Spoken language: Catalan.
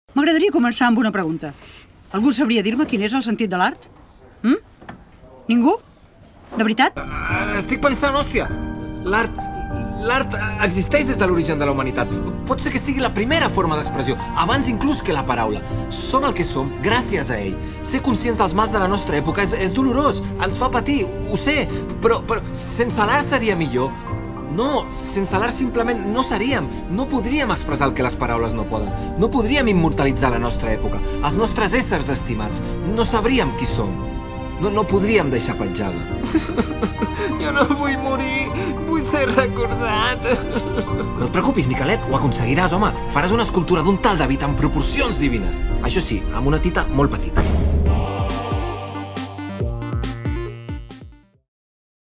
M'agradaria començar amb una pregunta. Algú sabria dir-me quin és el sentit de l'art? Ningú? De veritat? Estic pensant, hòstia, l'art existeix des de l'origen de la humanitat. Pot ser que sigui la primera forma d'expressió, abans inclús que la paraula. Som el que som gràcies a ell. Ser conscients dels mals de la nostra època és dolorós, ens fa patir, ho sé, però sense l'art seria millor. No, sense l'art simplement no seríem, no podríem expressar el que les paraules no poden. No podríem immortalitzar la nostra època, els nostres éssers estimats. No sabríem qui som. No podríem deixar petjada. Jo no vull morir, vull ser recordat. No et preocupis, Miquelet, ho aconseguiràs, home. Faràs una escultura d'un tal David amb proporcions divines. Això sí, amb una tita molt petita.